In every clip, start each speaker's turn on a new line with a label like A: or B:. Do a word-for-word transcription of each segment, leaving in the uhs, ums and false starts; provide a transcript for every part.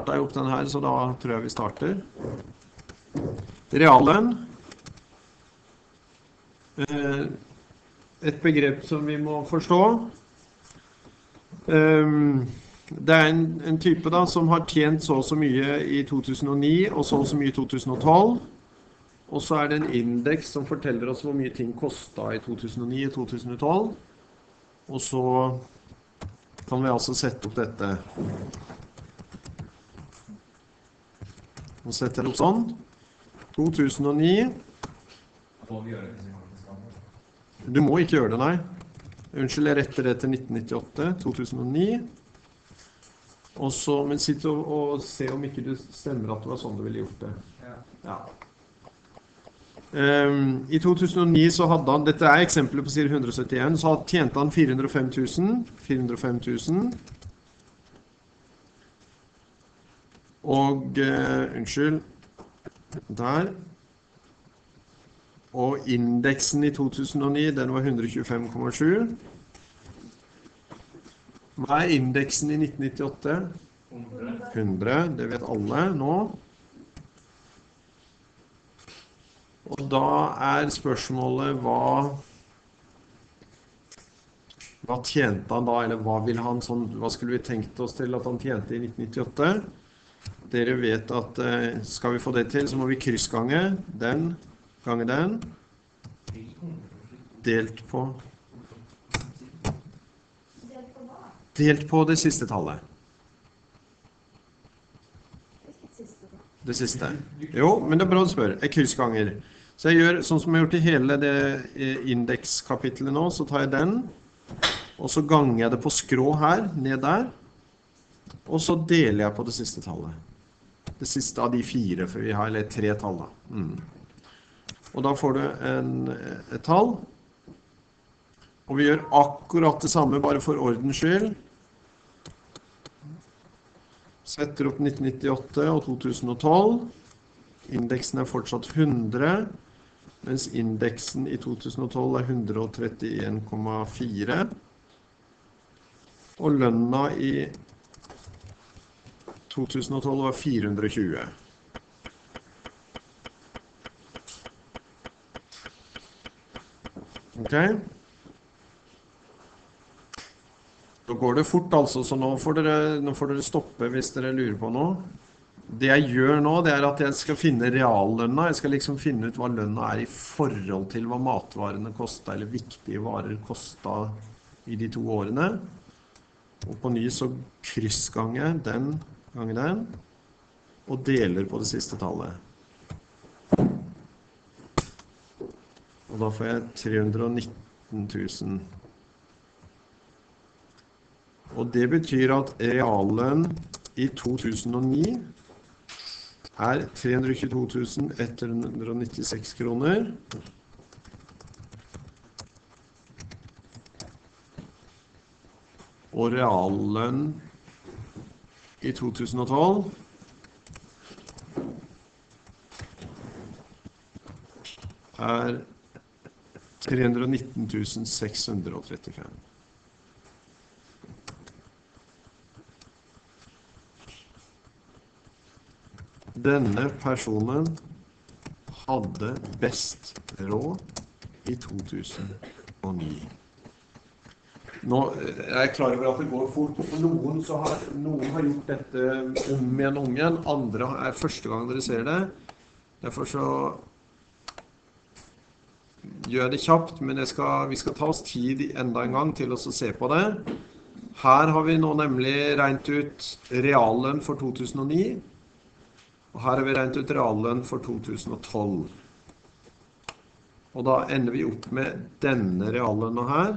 A: startet jeg opp den her, så da tror jeg vi starter. Reallønn. Eh, et begrep som vi må forstå. Um, det er en, en type da, som har tjent så og så mye i to tusen og ni, og så og så mye i to tusen og tolv. Og så er det en indeks som forteller oss hvor mye ting kostet i to tusen og ni og to tusen og tolv. Og så kan vi altså sette opp dette. Og setter opp sånn. to tusen og ni. Du må ikke gjøre det, nei. Unnskyld, jeg retter det til nitten nittiåtte, to tusen og ni. Og så, men sitt og, og se om ikke det stemmer at det var sånn du ville gjort det. Ja. Um, I to tusen og ni så hadde han, dette er eksempler på side hundre og syttien, så tjente han fire hundre og fem tusen. fire hundre og fem tusen. Og, uh, unnskyld, der. Og indeksen i to tusen og ni, den var hundre og tjuefem komma sju. Hva er indeksen i nitten nittiåtte? hundre, det vet alle nå. Og da er spørsmålet hva, hva tjente han da, eller hva vil han sånn, hva skulle vi tenkt oss til at han tjente i nitten nittiåtte? Dere vet at skal vi få det til, så må vi kryssgange den, gange den, delt på, delt på det siste tallet. Det siste. Jo, men det er bra du spør. Jeg kryssganger. Så jeg gjør sånn som jeg har gjort i hele det indekskapitlet nå, så tar jeg den, og så ganger jeg det på skrå her, ned der, og så deler jeg på det siste tallet. Det siste av de fire, for vi har eller tre tall da. Mm. Og da får du en, et tall, og vi gjør akkurat det samme, bare for ordens skyld. Setter opp nitten nittiåtte og to tusen og tolv. Indeksen er fortsatt hundre, mens indeksen i to tusen og tolv er hundre og trettien komma fire. Og lønna i to tusen og tolv var fire hundre og tjue. Ok? Da går det fort altså, så nå får dere, nå får dere stoppe hvis dere lurer på noe. Det jeg gjør nå, det er at jeg skal finne reallønna. Jeg skal liksom finne ut hva lønna er i forhold til hva matvarene kostet, eller viktige varer kostet i de to årene. Og på ny så kryssganger den gangen den, og deler på det siste tallet. Og da får jeg tre hundre og nitten tusen. Og det betyr at reallønn i to tusen og ni er tre hundre og tjueto tusen ett hundre og nittiseks kroner. Og reallønn i to tusen og tolv er tre hundre og nitten tusen seks hundre og trettifem. Denne personen hadde best råd i to tusen og ni. Nå er jeg klar over at det går fort. For noen, så har, noen har gjort dette om igjen og om igjen. Andre er første gang dere ser det. Derfor så gjør jeg det kjapt, men jeg skal, vi skal ta oss tid enda en gang til å se på det. Her har vi nå nemlig regnet ut reallønn for to tusen og ni. Og her har vi regnet ut reallønn for to tusen og tolv. Og da ender vi opp med denne reallønna her.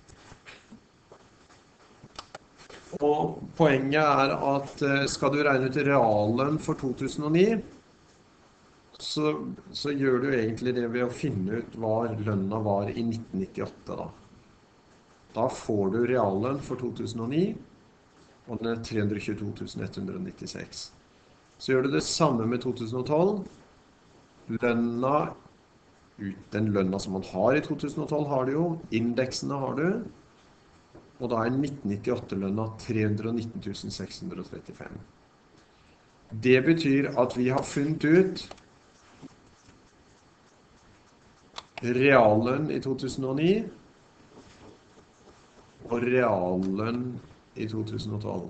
A: Og poenget er at skal du regne ut reallønn for to tusen og ni, så, så gjør du egentlig det ved å finne ut hva lønna var i nitten nittiåtte da. Da får du reallønn for to tusen og ni, og den er tre hundre og tjueto tusen ett hundre og nittiseks. Så gjør du det samme med to tusen og tolv. Lønna, den lønna som man har i to tusen og tolv har du jo, indeksene har du, og da er nitten nittiåtte-lønna tre hundre og nitten tusen seks hundre og trettifem. Det betyr at vi har funnet ut reallønn i to tusen og ni og reallønn i to tusen og tolv.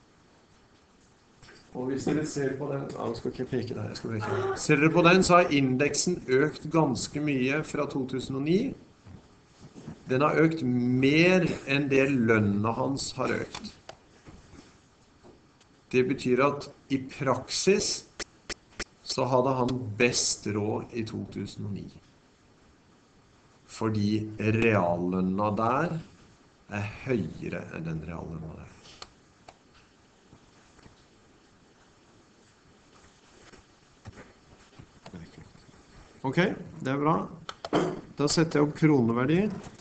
A: Og hvis dere ser på den, ja, jeg skal ikke peke der, jeg skal peke der. Ser dere på den, så har indeksen økt ganske mye fra to tusen og ni. Den har økt mer enn det lønna hans har økt. Det betyr at i praksis så hadde han best råd i to tusen og ni. Fordi reallønna der er høyere enn den reallønna der. Ok, det er bra. Da setter jeg opp kroneverdi.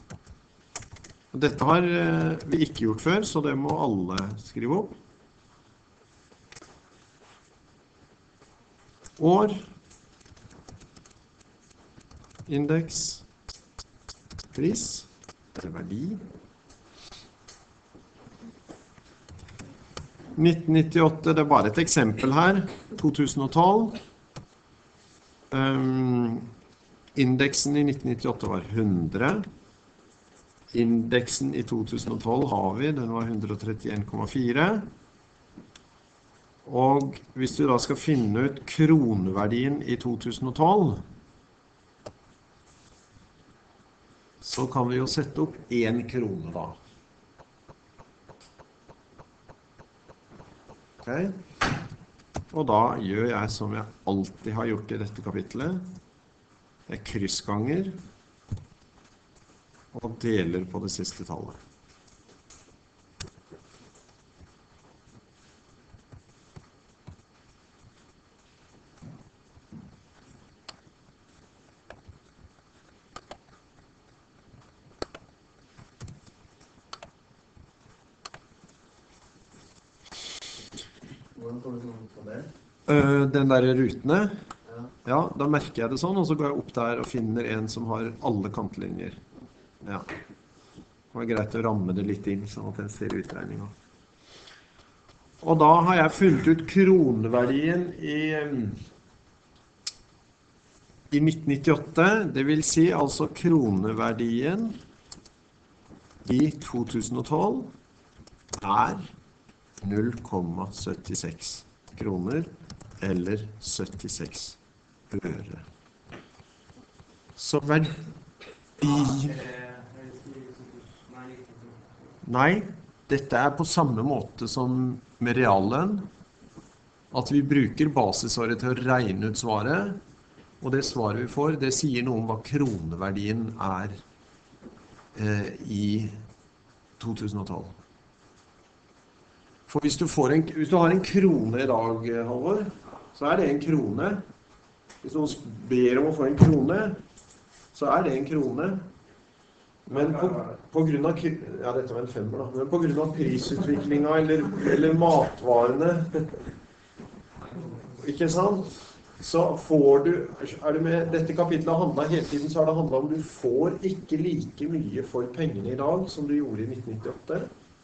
A: Dette har vi ikke gjort før, så det må alle skrive opp. År, indeks, pris, eller verdi. nitten nittiåtte, det er bare et eksempel her, to tusen og tolv. Um, indeksen i nitten nittiåtte var hundre. Indeksen i to tusen og tolv har vi, den var hundre og trettien komma fire. Og hvis du da skal finne ut kroneverdien i to tusen og tolv, så kan vi jo sette opp en krone da. Ok? Og da gjør jeg som jeg alltid har gjort i dette kapitlet. Jeg kryssganger og deler på det siste tallet.
B: Hvordan får du noen på det?
A: Uh, den der rutene, ja. Ja, da merker jeg det sånn, og så går jeg opp der og finner en som har alle kantlinjer. Ja. Det var greit å ramme det litt inn, sånn at den ser utregningen. Og da har jeg funnet ut kroneverdien i, i nitten nittiåtte, det vil si altså kroneverdien i to tusen og tolv er null komma syttiseks kroner, eller syttiseks øre. Så verdi... Nei, dette er på samme måte som med reallønn, at vi bruker basisåret til å regne ut svaret, og det svaret vi får, det sier noe om hva kroneverdien er eh, i to tusen og tolv. For hvis du, får en, hvis du har en krone i dag, Halvor, så er det en krone. Hvis noen ber om å få en krone, så er det en krone. Men på, på grunn av, ja, dette var en femmer da, men på grunn av prisutviklingen eller, eller matvarene, ikke sant? Så får du, er det med, dette kapitlet handlet hele tiden, så har det handlet om du får ikke like mye for pengene i dag som du gjorde i nitten nittiåtte.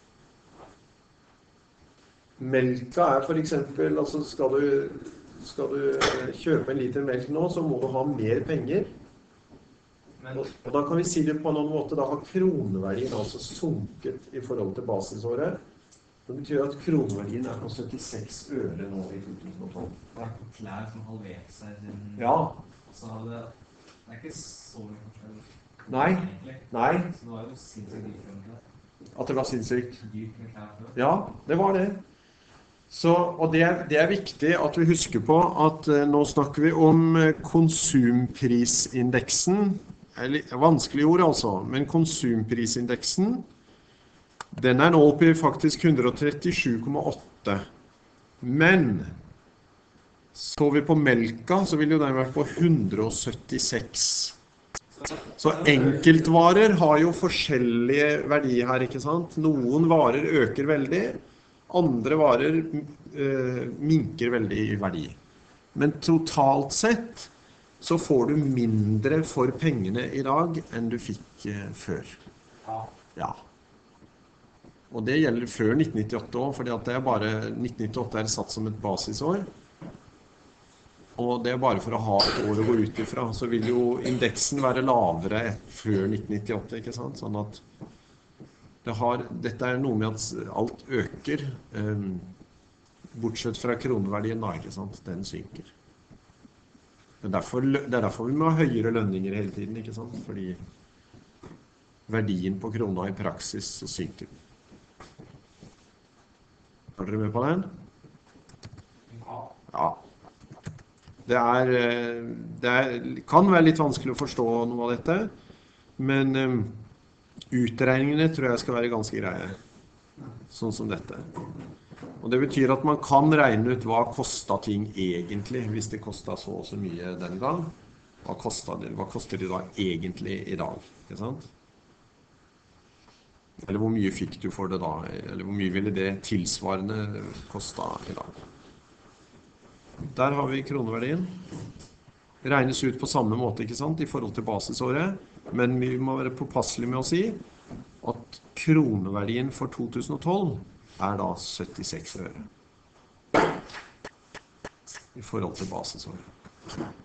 A: Melka er for eksempel, altså skal du, skal du kjøpe en liter melk nå, så må du ha mer penger. Og, og da kan vi si det på en annen måte, da har kroneverdien altså sunket i forhold til basisåret. Det betyr at kroneverdien er på syttiseks øre nå i to tusen og tolv.
B: Det er på klær som halvert seg siden...
A: Ja.
B: Så hadde det... Det er ikke så mye forskjell.
A: Nei, nei.
B: Så det var jo sinnssykt dyrt med klær.
A: At det var sinnssykt.
B: Dyrt med klær før.
A: Ja, det var det. Så, og det er, det er viktig at vi husker på at eh, nå snakker vi om eh, konsumprisindeksen, eller vanskelig ord altså, men konsumprisindeksen, den er nå oppe i faktisk hundre og trettisju komma åtte. Men så vi på melka, så vil jo den være på hundre og syttiseks. Så enkeltvarer har jo forskjellige verdier her, ikke sant? Noen varer øker veldig, andre varer eh, minker veldig i verdi. Men totalt sett så får du mindre for pengene i dag enn du fikk eh, før.
B: Ja.
A: Ja. Og det gjelder før nitten nittiåtte også, fordi at det er bare nitten nittiåtte er satt som et basisår. og det er bare for å ha et år å gå ut ifra, så vil jo indeksen være lavere før nitten nittiåtte, ikke sant? Sånn at det har, dette er noe med at alt øker, eh, bortsett fra kroneverdien da, ikke sant? Den synker. Det er, derfor, det er derfor vi må ha høyere lønninger hele tiden, ikke sant? Fordi verdien på krona i praksis synker. Er dere med på den? Ja. Det, er, det er, kan være litt vanskelig å forstå noe av dette, men um, utregningene tror jeg skal være ganske greie, sånn som dette. Og det betyr at man kan regne ut hva kostet ting egentlig, hvis det kostet så og så mye den gang. Hva kostet det, hva koster det da egentlig i dag, ikke sant? Eller hvor mye fikk du for det da, eller hvor mye ville det tilsvarende kostet i dag. Der har vi kroneverdien. Regnes ut på samme måte, ikke sant, i forhold til basisåret, men vi må være påpasselige med å si at kroneverdien for to tusen og tolv er da syttiseks øre i forhold til basisåret.